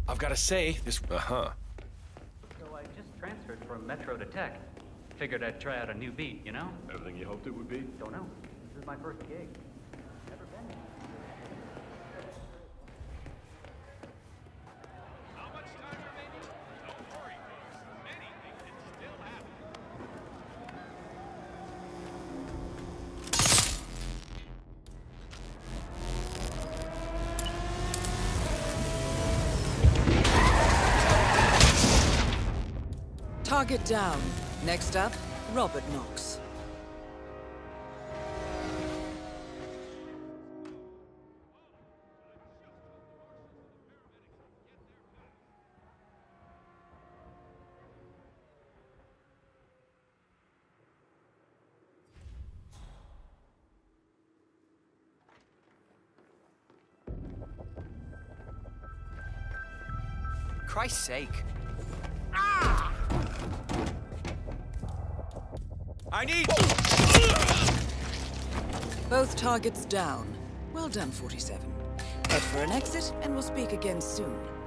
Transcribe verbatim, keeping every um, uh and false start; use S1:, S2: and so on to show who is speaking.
S1: I've got to say, this... Uh-huh.
S2: So I just transferred from Metro to Tech. Figured I'd try out a new beat, you know?
S3: Everything you hoped it would be?
S2: Don't know. This is my first gig. Never been.
S4: How much time remaining? Don't worry, folks. Anything can still happen.
S5: Target down. Next up, Robert Knox.
S6: Christ's sake. I need...
S5: Both targets down. Well done, forty-seven. Head for an exit, and we'll speak again soon.